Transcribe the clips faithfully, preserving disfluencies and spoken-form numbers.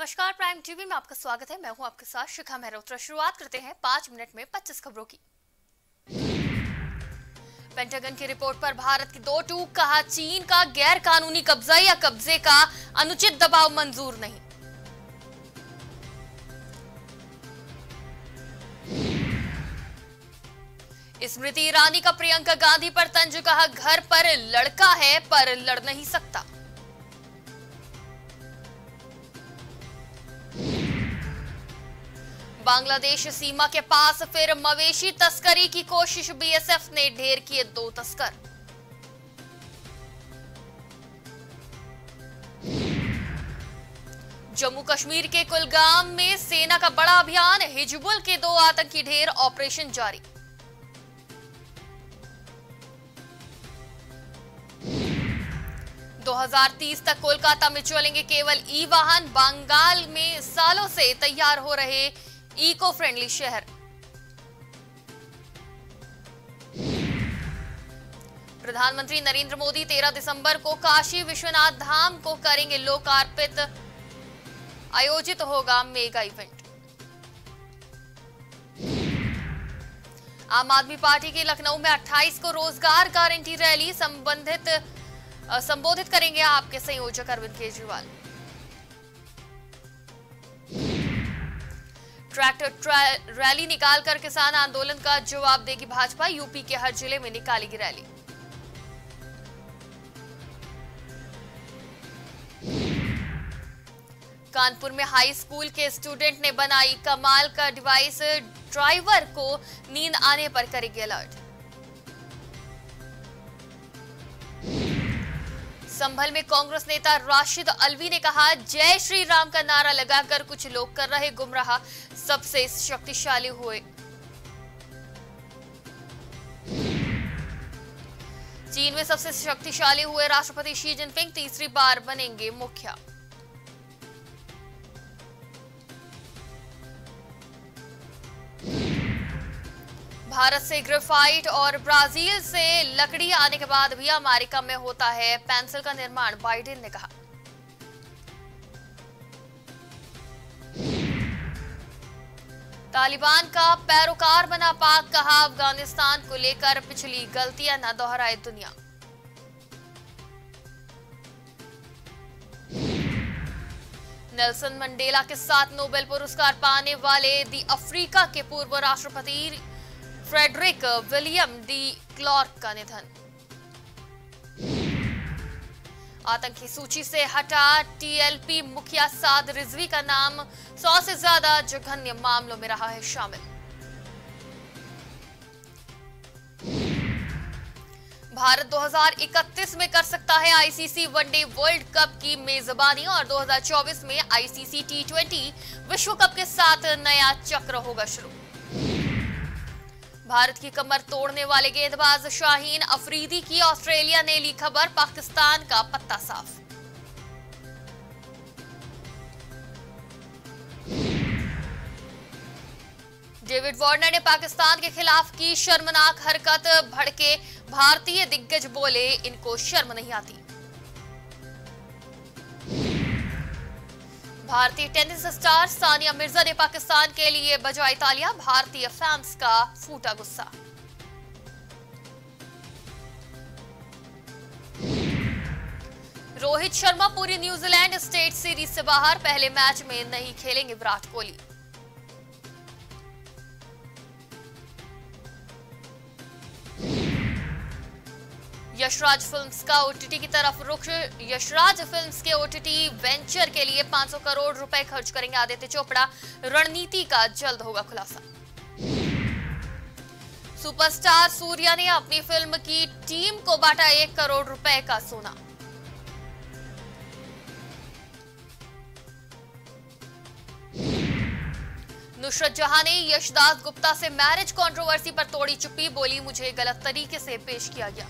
नमस्कार, prime TV में आपका स्वागत है। मैं हूं आपके साथ शिखा मेहरोत्रा। शुरुआत करते हैं पांच मिनट में पच्चीस खबरों की। पेंटागन की रिपोर्ट पर भारत की दो टूक, कहा चीन का गैर कानूनी कब्जा या कब्जे का अनुचित दबाव मंजूर नहीं। स्मृति ईरानी का प्रियंका गांधी पर तंज, कहा घर पर लड़का है पर लड़ नहीं सकता। बांग्लादेश सीमा के पास फिर मवेशी तस्करी की कोशिश, बीएसएफ ने ढेर किए दो तस्कर। जम्मू कश्मीर के कुलगाम में सेना का बड़ा अभियान, हिजबुल के दो आतंकी ढेर, ऑपरेशन जारी। दो हज़ार तीस तक कोलकाता में चलेंगे केवल ई वाहन, बंगाल में सालों से तैयार हो रहे इको फ्रेंडली शहर। प्रधानमंत्री नरेंद्र मोदी तेरह दिसंबर को काशी विश्वनाथ धाम को करेंगे लोकार्पित, आयोजित होगा मेगा इवेंट। आम आदमी पार्टी की लखनऊ में अट्ठाईस को रोजगार गारंटी रैली संबंधित संबोधित करेंगे आपके संयोजक अरविंद केजरीवाल। ट्रैक्टर रैली निकालकर किसान आंदोलन का जवाब देगी भाजपा, यूपी के हर जिले में निकालेगी रैली। कानपुर में हाई स्कूल के स्टूडेंट ने बनाई कमाल का डिवाइस, ड्राइवर को नींद आने पर करेगी अलर्ट। संभल में कांग्रेस नेता राशिद अलवी ने कहा जय श्री राम का नारा लगाकर कुछ लोग कर रहे गुमराह, सबसे शक्तिशाली हुए। चीन में सबसे शक्तिशाली हुए राष्ट्रपति शी जिनपिंग तीसरी बार बनेंगे मुखिया। भारत से ग्रेफाइट और ब्राजील से लकड़ी आने के बाद भी अमेरिका में होता है पेंसिल का निर्माण, बाइडेन ने कहा। तालिबान का पैरोकार बना पाक, कहा अफगानिस्तान को लेकर पिछली गलतियां न दोहराए दुनिया। नेल्सन मंडेला के साथ नोबेल पुरस्कार पाने वाले दी अफ्रीका के पूर्व राष्ट्रपति फ्रेडरिक विलियम डी क्लार्क का निधन। आतंकी सूची से हटा टीएलपी मुखिया साद रिजवी का नाम, सौ से ज्यादा जघन्य मामलों में रहा है शामिल। भारत दो हज़ार इकतीस में कर सकता है आईसीसी वनडे वर्ल्ड कप की मेजबानी और दो हज़ार चौबीस में आईसीसी टी ट्वेंटी विश्व कप के साथ नया चक्र होगा शुरू। भारत की कमर तोड़ने वाले गेंदबाज शाहीन अफरीदी की ऑस्ट्रेलिया ने ली खबर, पाकिस्तान का पत्ता साफ। डेविड वार्नर ने पाकिस्तान के खिलाफ की शर्मनाक हरकत, भड़के भारतीय दिग्गज बोले इनको शर्म नहीं आती। भारतीय टेनिस स्टार सानिया मिर्जा ने पाकिस्तान के लिए बजाई तालियां, भारतीय फैंस का फूटा गुस्सा। रोहित शर्मा पूरी न्यूजीलैंड स्टेट सीरीज से बाहर, पहले मैच में नहीं खेलेंगे विराट कोहली। यशराज फिल्म्स का ओटीटी की तरफ रुख, यशराज फिल्म्स के ओटीटी वेंचर के लिए पाँच सौ करोड़ रुपए खर्च करेंगे आदित्य चोपड़ा, रणनीति का जल्द होगा खुलासा। सुपरस्टार सूर्या ने अपनी फिल्म की टीम को बांटा एक करोड़ रुपए का सोना। नुसरत जहां ने यशदास गुप्ता से मैरिज कंट्रोवर्सी पर तोड़ी चुप्पी, बोली मुझे गलत तरीके से पेश किया गया।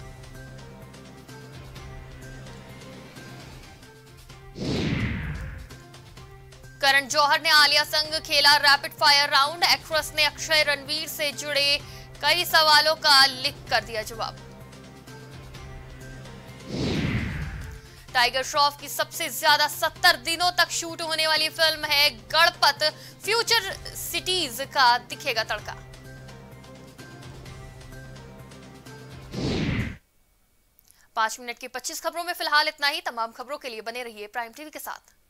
करण जौहर ने आलिया संग खेला रैपिड फायर राउंड, एक्ट्रेस ने अक्षय रणवीर से जुड़े कई सवालों का लिख कर दिया जवाब। टाइगर श्रॉफ की सबसे ज्यादा सत्तर दिनों तक शूट होने वाली फिल्म है गणपत। फ्यूचर सिटीज का दिखेगा तड़का। पांच मिनट की पच्चीस खबरों में फिलहाल इतना ही। तमाम खबरों के लिए बने रहिए प्राइम टीवी के साथ।